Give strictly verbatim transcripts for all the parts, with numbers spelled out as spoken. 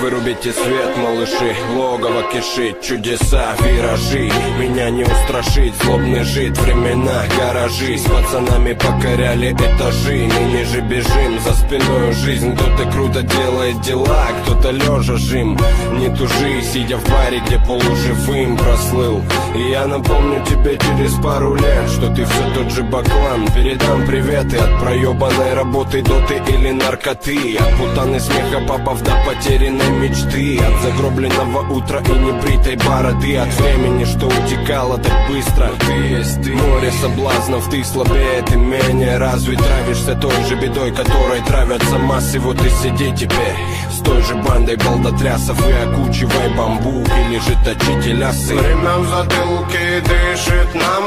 Вырубите свет, малыши, логово кишит. Чудеса, виражи, меня не устрашить. Злобный жид, времена, гаражи. С пацанами покоряли этажи. Ныне же бежим, за спиной жизнь. Кто-то круто делает дела, кто-то лежа жим. Не тужи, сидя в баре, где полуживым прослыл. И я напомню тебе через пару лет, что ты все тот же баклан. Передам приветы от проебанной работы, доты или наркоты. От путаны смеха попав до потерянной мечты. От загробленного утра и небритой бороды. От времени, что утекало так быстро. Ты есть ты. Море соблазнов, ты слабее, ты менее развит. Травишься той же бедой, которой травятся массы. Вот и сиди теперь с той же бандой болдотрясов и окучивай бамбук или же точите лясы. Время в затылке дышит нам,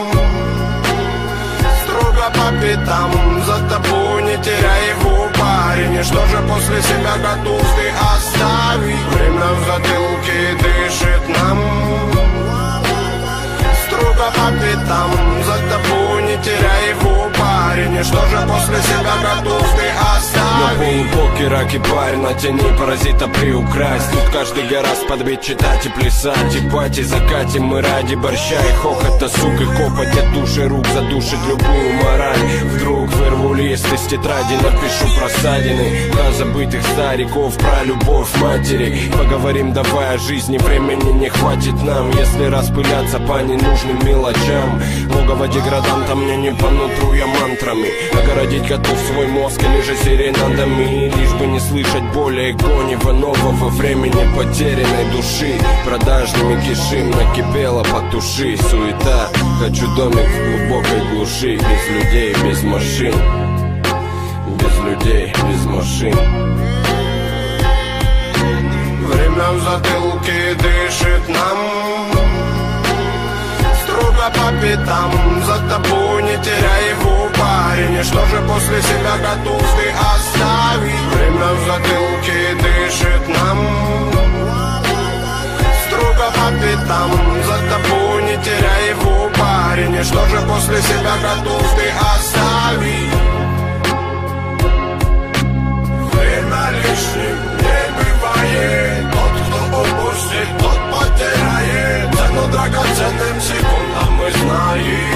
строго по пятам. За тобой не теряй его, парень. И что же после себя готов ты оставить? Время в затылке дышит нам, строго по пятам. За тобой не теряй его, парень. И что же после себя готов ты оставить? На полупоке раки парень, натяни паразита приукрасть. Тут каждый гораст подбить, читать и плясать. И пати закатим мы ради борща и хохота, сук и копоть от души рук задушит любую мораль. Вдруг вырву лист из тетради, напишу про ссадины, про забытых стариков, про любовь матери. Поговорим давай о жизни, времени не хватит нам, если распыляться по ненужным мелочам. Логово деграданта мне не по нутру, я мантрами огородить готов свой мозг или же серенадами. Лишь бы не слышать боли гонива нового времени потерянной души. Продажными кишим, накипело, потуши суета. Хочу домик в глубокой глуши, без людей, без машин. Без людей, без машин. Время в затылке дышит нам, строго по пятам. За тобой не теряй его, парень. И что же после себя готов ты оставить? Время в затылке дышит нам, строго по пятам. За тобой не теряй его, парень. И что же после себя готов ты оставить? Время лишним не бывает. Тот, кто упустит, тот потеряет. Цену драгоценным секундам мы знаем.